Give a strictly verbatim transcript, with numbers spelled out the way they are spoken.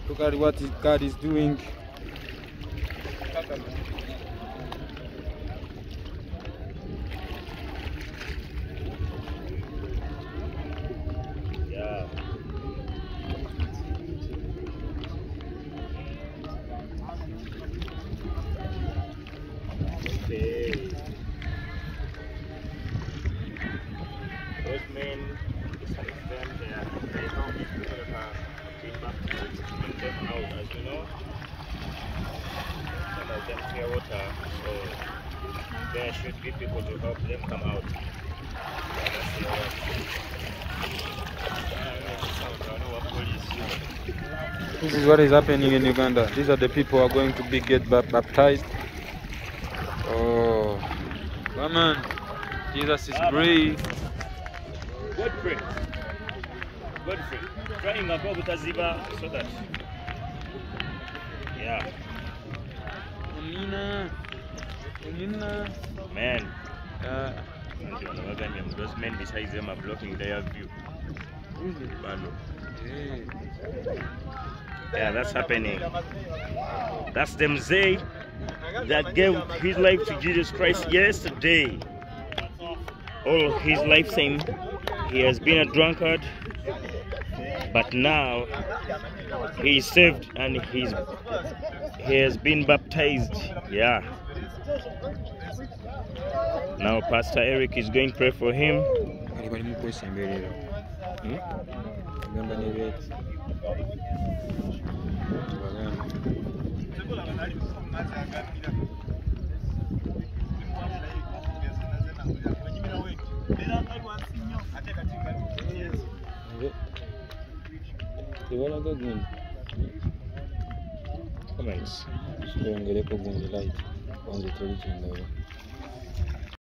Look at what God is doing. Yeah. Okay. Those men, some of them, they are they know people that have been baptized, bring them out, as you know. Some of them clear water, so there should be people to help them come out. This is what is happening in Uganda. These are the people who are going to be get baptized. Oh, come on. Jesus is brave. Godfrey. Godfrey. Trying a go with a ziba so that. Yeah. Amina. Amina. Man. Uh, Those men beside them are blocking their view. hey. Yeah, that's happening. That's the mzee that gave his life to Jesus Christ yesterday. All his lifetime, he has been a drunkard, but now he is saved and he's he has been baptized. Yeah. Now Pastor Eric is going to pray for him. Hmm? Comments. Light.